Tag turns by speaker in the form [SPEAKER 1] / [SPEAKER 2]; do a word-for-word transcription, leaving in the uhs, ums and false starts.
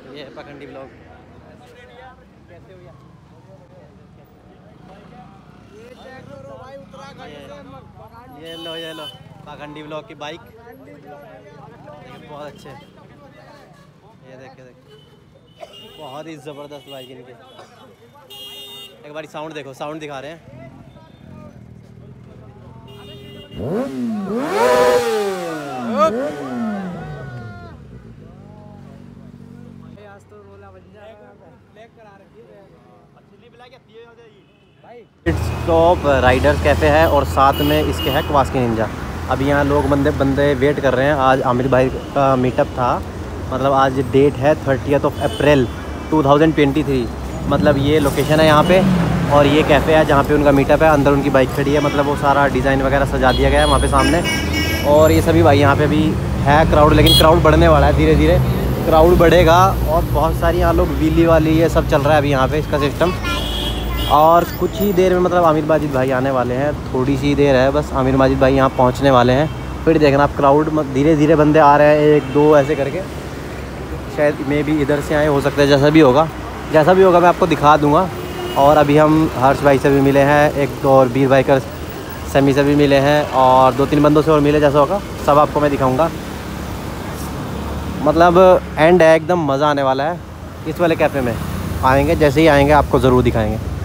[SPEAKER 1] ये है पाखंडी ब्लॉग। ये लो ये लो पाखंडी ब्लॉग की बाइक, बहुत अच्छे। ये देखे देखे बहुत ही ज़बरदस्त बाइक इनकी। एक बारी साउंड देखो, साउंड दिखा रहे हैं। टॉप राइडर्स कैफ़े है और साथ में इसके है कवासकी निंजा। अब यहाँ लोग बंदे बंदे वेट कर रहे हैं। आज आमिर भाई का मीटअप था, मतलब आज डेट है thirtieth of April two thousand twenty three. मतलब ये लोकेशन है यहाँ पे और ये कैफ़े है जहाँ पे उनका मीटअप है। अंदर उनकी बाइक खड़ी है, मतलब वो सारा डिज़ाइन वगैरह सजा दिया गया है वहाँ पे सामने। और ये सभी भाई यहाँ पे भी है क्राउड, लेकिन क्राउड बढ़ने वाला है, धीरे धीरे क्राउड बढ़ेगा। और बहुत सारी यहाँ लोग व्हीली वाली ये सब चल रहा है अभी यहाँ पे इसका सिस्टम। और कुछ ही देर में मतलब आमिर माजिद भाई आने वाले हैं, थोड़ी सी देर है बस, आमिर माजिद भाई यहाँ पहुँचने वाले हैं। फिर देखना आप क्राउड धीरे धीरे बंदे आ रहे हैं, एक दो ऐसे करके। शायद मे भी इधर से आए हो सकते हैं, जैसा भी होगा जैसा भी होगा मैं आपको दिखा दूँगा। और अभी हम हर्ष भाई से भी मिले हैं, एक दो और वीर भाई का समी से भी मिले हैं और दो तीन बंदों से और मिले, जैसा होगा सब आपको मैं दिखाऊंगा। मतलब एंड है, एकदम मज़ा आने वाला है इस वाले कैफ़े में। आएंगे, जैसे ही आएंगे आपको ज़रूर दिखाएंगे।